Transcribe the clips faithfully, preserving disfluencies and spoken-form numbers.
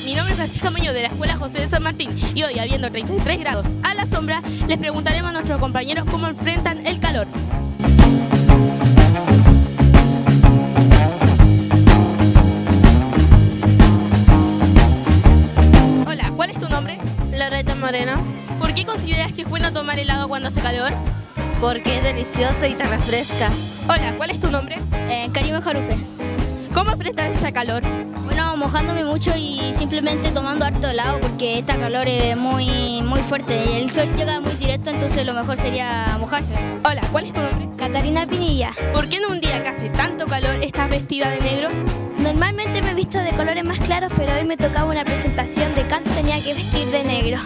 mi nombre es Francisca Muñoz de la Escuela José de San Martín y hoy, habiendo treinta y tres grados a la sombra, les preguntaremos a nuestros compañeros cómo enfrentan el calor. Hola, ¿cuál es tu nombre? Loreta Moreno. ¿Por qué consideras que es bueno tomar helado cuando hace calor? Porque es delicioso y te refresca. Hola, ¿cuál es tu nombre? Eh, Karima Jarufe. ¿Cómo enfrentas ese calor? Bueno, mojándome mucho y simplemente tomando harto helado porque esta calor es muy, muy fuerte. El sol llega muy directo, entonces lo mejor sería mojarse. Hola, ¿cuál es tu nombre? Catarina Pinilla. ¿Por qué en un día que hace tanto calor estás vestida de negro? Normalmente me he visto de colores más claros, pero hoy me tocaba una presentación de canto, tenía que vestir de negro.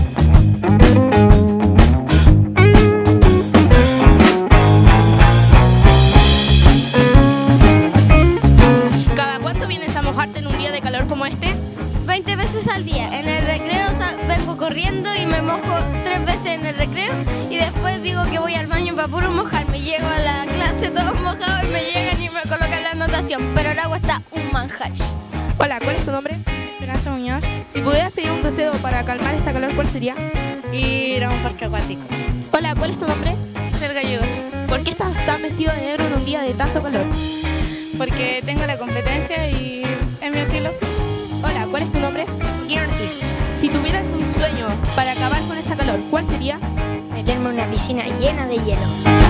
¿En un día de calor como este? veinte veces al día. En el recreo vengo corriendo y me mojo tres veces en el recreo y después digo que voy al baño para puro mojarme. Llego a la clase todos mojados y me llegan y me colocan la anotación, pero el agua está un manjar. Hola, ¿cuál es tu nombre? Esperanza Muñoz. Si pudieras pedir un deseo para calmar esta calor, ¿cuál sería? Ir a un parque acuático. Hola, ¿cuál es tu nombre? Ser Gallegos. ¿Por qué estás tan vestido de negro en un día de tanto calor? Porque tengo la competencia y es mi estilo. Hola, ¿cuál es tu nombre? Guillermo Ortiz. Si tuvieras un sueño para acabar con esta calor, ¿cuál sería? Meterme en una piscina llena de hielo.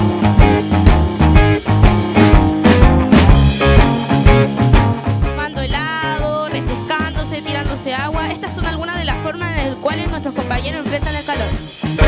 Tomando helado, refrescándose, tirándose agua. Estas son algunas de las formas en las cuales nuestros compañeros enfrentan el calor.